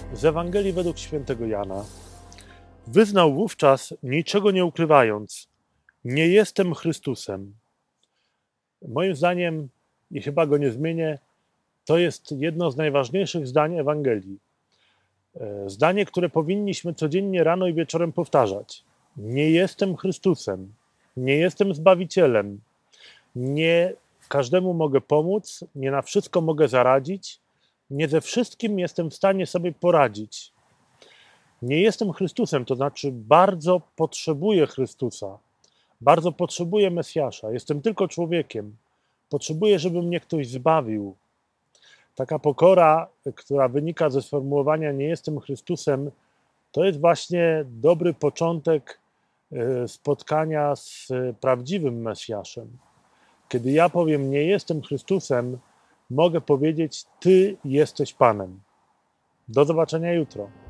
Z Ewangelii według świętego Jana. Wyznał wówczas, niczego nie ukrywając: nie jestem Chrystusem. Moim zdaniem, i chyba go nie zmienię, to jest jedno z najważniejszych zdań Ewangelii. Zdanie, które powinniśmy codziennie rano i wieczorem powtarzać. Nie jestem Chrystusem, nie jestem Zbawicielem, nie każdemu mogę pomóc, nie na wszystko mogę zaradzić, nie ze wszystkim jestem w stanie sobie poradzić. Nie jestem Chrystusem, to znaczy bardzo potrzebuję Chrystusa, bardzo potrzebuję Mesjasza, jestem tylko człowiekiem, potrzebuję, żeby mnie ktoś zbawił. Taka pokora, która wynika ze sformułowania nie jestem Chrystusem, to jest właśnie dobry początek spotkania z prawdziwym Mesjaszem. Kiedy ja powiem nie jestem Chrystusem, mogę powiedzieć Ty jesteś Panem. Do zobaczenia jutro.